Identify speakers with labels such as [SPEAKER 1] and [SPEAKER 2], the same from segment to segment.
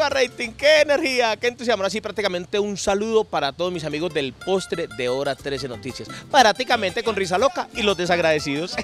[SPEAKER 1] arriba rating, qué energía, qué entusiasmo. Así prácticamente un saludo para todos mis amigos del postre de Hora 13 Noticias. Prácticamente con risa loca y los desagradecidos.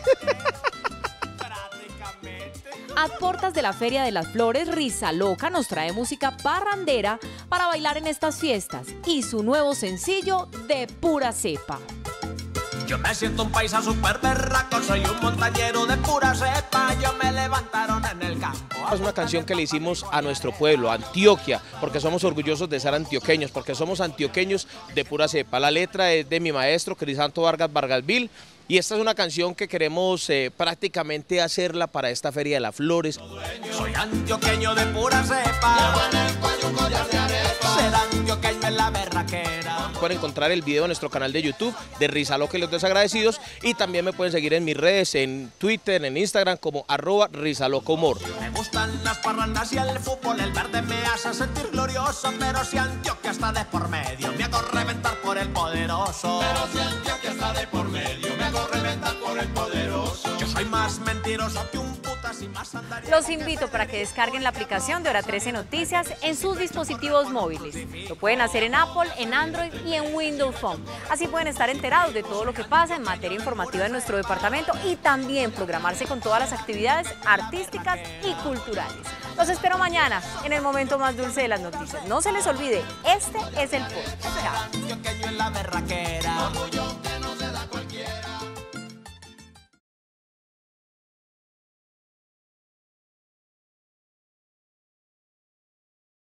[SPEAKER 2] A puertas de la Feria de las Flores, Risa Loca nos trae música parrandera para bailar en estas fiestas y su nuevo sencillo De Pura Cepa.
[SPEAKER 3] Yo me siento un paisa súper berraco, soy un montañero de pura cepa, yo me levantaron en el campo.
[SPEAKER 1] Es una canción que le hicimos a nuestro pueblo, a Antioquia, porque somos orgullosos de ser antioqueños, porque somos antioqueños de pura cepa. La letra es de mi maestro, Crisanto Vargas Vargasville, y esta es una canción que queremos prácticamente hacerla para esta Feria de las Flores.
[SPEAKER 3] Soy antioqueño de pura cepa, ser antioqueño en la berraquera.
[SPEAKER 1] Pueden encontrar el video en nuestro canal de YouTube de Risa Loca y los Desagradecidos, y también me pueden seguir en mis redes, en Twitter, en Instagram como @risalocahumor.
[SPEAKER 3] Me gustan las parrandas y el fútbol, el verde me hace sentir glorioso, pero si Antioquia está de por medio, me hago reventar por el poderoso. Pero si Antioquia está de por medio, me hago reventar por el poderoso. Yo soy más mentiroso que un putas y más andariego.
[SPEAKER 2] Los invito para que descarguen la aplicación de Hora 13 Noticias en sus dispositivos móviles. Lo pueden hacer en Apple, en Android y en Windows Phone. Así pueden estar enterados de todo lo que pasa en materia informativa en nuestro departamento y también programarse con todas las actividades artísticas y culturales. Los espero mañana en el momento más dulce de las noticias. No se les olvide, este es el post.
[SPEAKER 3] Antioqueño en la berraquera.